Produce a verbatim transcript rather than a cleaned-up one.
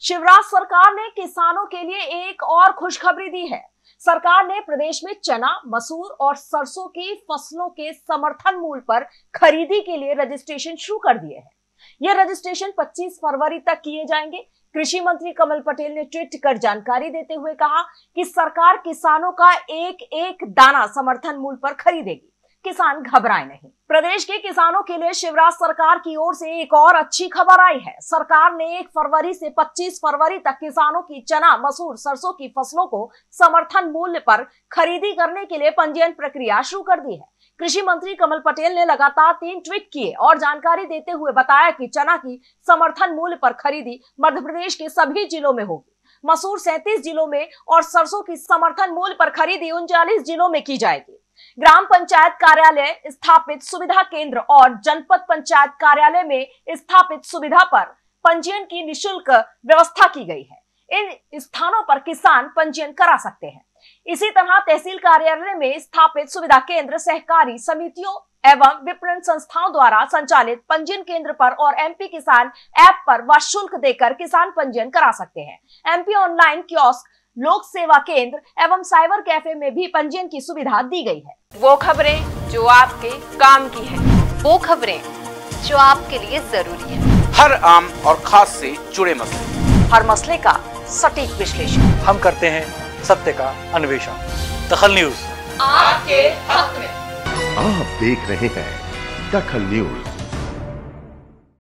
शिवराज सरकार ने किसानों के लिए एक और खुशखबरी दी है। सरकार ने प्रदेश में चना, मसूर और सरसों की फसलों के समर्थन मूल्य पर खरीदी के लिए रजिस्ट्रेशन शुरू कर दिए हैं। ये रजिस्ट्रेशन पच्चीस फरवरी तक किए जाएंगे। कृषि मंत्री कमल पटेल ने ट्वीट कर जानकारी देते हुए कहा कि सरकार किसानों का एक एक दाना समर्थन मूल्य पर खरीदेगी, किसान घबराए नहीं। प्रदेश के किसानों के लिए शिवराज सरकार की ओर से एक और अच्छी खबर आई है। सरकार ने एक फरवरी से पच्चीस फरवरी तक किसानों की चना, मसूर, सरसों की फसलों को समर्थन मूल्य पर खरीदी करने के लिए पंजीयन प्रक्रिया शुरू कर दी है। कृषि मंत्री कमल पटेल ने लगातार तीन ट्वीट किए और जानकारी देते हुए बताया कि चना की समर्थन मूल्य पर खरीदी मध्य प्रदेश के सभी जिलों में होगी, मसूर सैंतीस जिलों में और सरसों की समर्थन मूल्य पर खरीदी उनचालीस जिलों में की जाएगी। ग्राम पंचायत कार्यालय स्थापित सुविधा केंद्र और जनपद पंचायत कार्यालय में स्थापित सुविधा पर पंजीयन की निःशुल्क व्यवस्था की गई है। इन स्थानों पर किसान पंजीयन करा सकते हैं। इसी तरह तहसील कार्यालय में स्थापित सुविधा केंद्र, सहकारी समितियों एवं विपणन संस्थाओं द्वारा संचालित पंजीयन केंद्र पर और एमपी किसान ऐप पर वाशुल्क देकर किसान पंजीयन करा सकते हैं। एमपी ऑनलाइन कियोस्क, लोक सेवा केंद्र एवं साइबर कैफे में भी पंजीयन की सुविधा दी गई है। वो खबरें जो आपके काम की है, वो खबरें जो आपके लिए जरूरी है, हर आम और खास से जुड़े मसले, हर मसले का सटीक विश्लेषण हम करते हैं, सत्य का अन्वेषण। दखल न्यूज आपके हक में। आप देख रहे हैं दखल न्यूज।